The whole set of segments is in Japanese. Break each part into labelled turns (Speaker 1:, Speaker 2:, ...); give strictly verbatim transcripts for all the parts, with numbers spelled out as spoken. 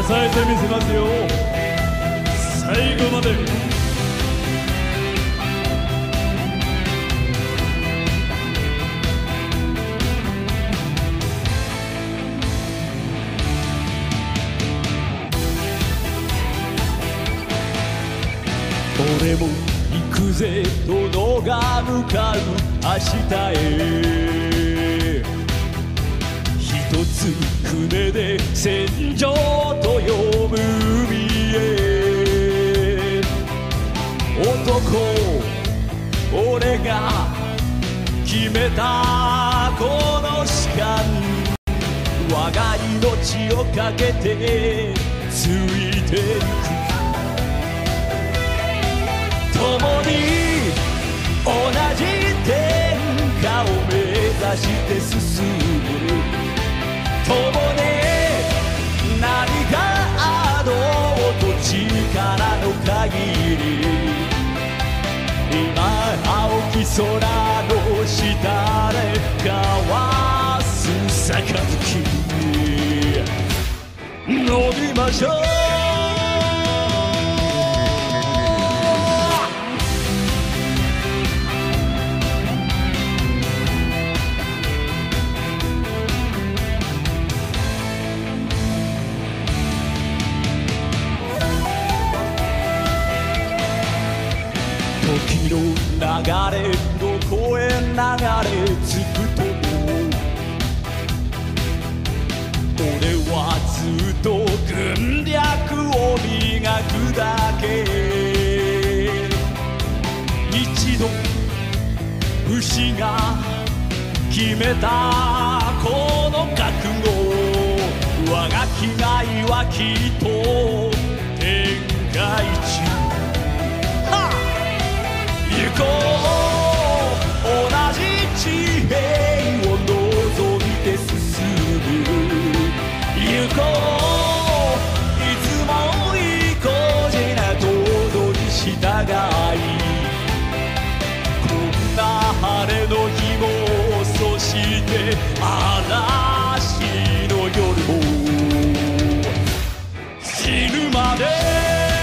Speaker 1: えてみせますよ、最後まで。俺も行くぜ殿が向かう明日へ、一つ船で戦場と呼ぶ海へ。男俺が決めたこの時間、我が命をかけてついていく。共に同じ天下を目指して進む。共に何があろうと力の限り、今青き空の下で交わす杯、飲みましょう。時の流れどこへ流れ着くとも、俺はずっと軍略を磨くだけ。一度武士が決めたこの覚悟、我が気概はきっと天下一。行こう同じ地平を望みて進む。行こういつも意固地な行動に従い、こんな晴れの日もそして嵐の夜も死ぬまで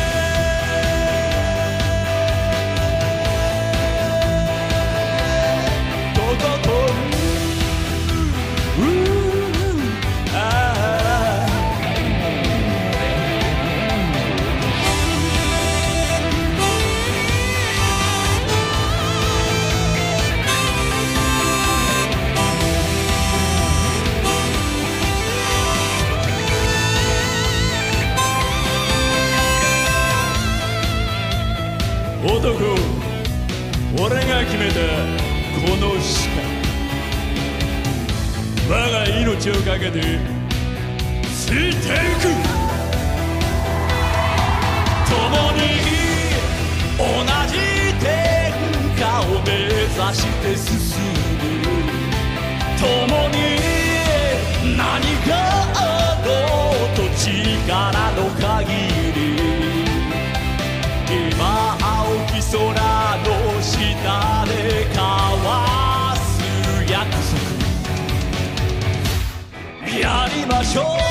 Speaker 1: 男、俺が決めたこの時間、我が命をかけてついていく。共に同じ天下を目指して進む。共に何があろうと力の限り、今青き空の下で交わす約束、やりましょう。